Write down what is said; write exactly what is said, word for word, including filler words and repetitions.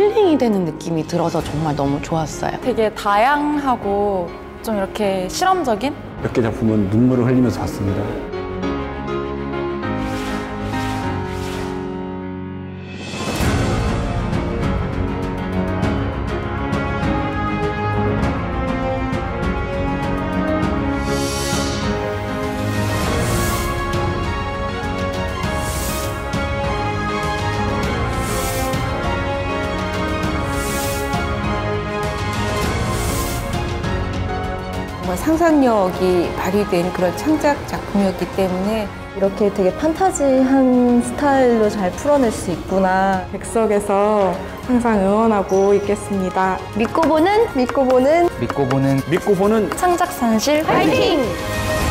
힐링이 되는 느낌이 들어서 정말 너무 좋았어요. 되게 다양하고 좀 이렇게 실험적인? 몇 개 작품은 눈물을 흘리면서 봤습니다. 상상력이 발휘된 그런 창작 작품이었기 때문에 이렇게 되게 판타지한 스타일로 잘 풀어낼 수 있구나. 객석에서 항상 응원하고 있겠습니다. 믿고 보는 믿고 보는 믿고 보는 믿고 보는 창작산실 화이팅!